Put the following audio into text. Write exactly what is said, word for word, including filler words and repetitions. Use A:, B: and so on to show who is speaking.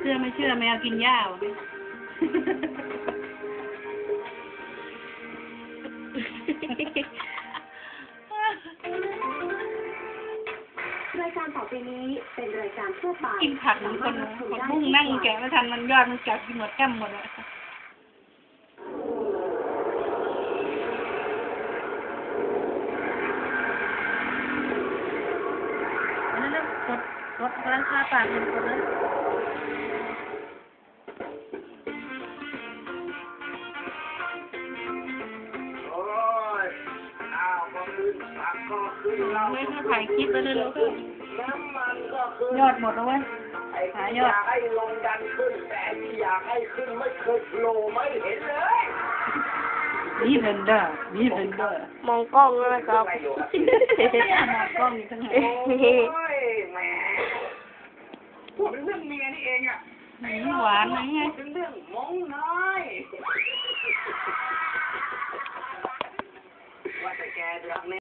A: ชื่อไม่เชื่อแมวกินหญ้าวะ
B: รายการต่อไปนี้เป็นรายการทั่วไป
A: กินผักเหมือนคนคนมุ่งนั่งแกะไม่ทันมันยอดมันจับกินหมดแก้มหมดเลยอันนั้นแล้วกดกดร้านค้าปากมันกดแล้วเราไม่ถ้าถ่ายคลิปไปเลยแล้วก็ยอดหมดแล้วเว้ยหายอด
C: ให้ลงดันขึ้นแต่ที่อยากให้ขึ้นไม่เคยโผล่ไม่เห็นเลย
A: นี่เป็นเด้อนี่เป็นเด้อ
D: มองกล้องเลยครับ
A: มองกล้องนี่ทั้งหมด
C: โอ้ยแหมพูดเป็นเรื่องเมียนี่เองอ่ะ
A: หวานไหมไง
C: พูดเป็นเรื่องมองน้อยว่าแต่แกรักแน่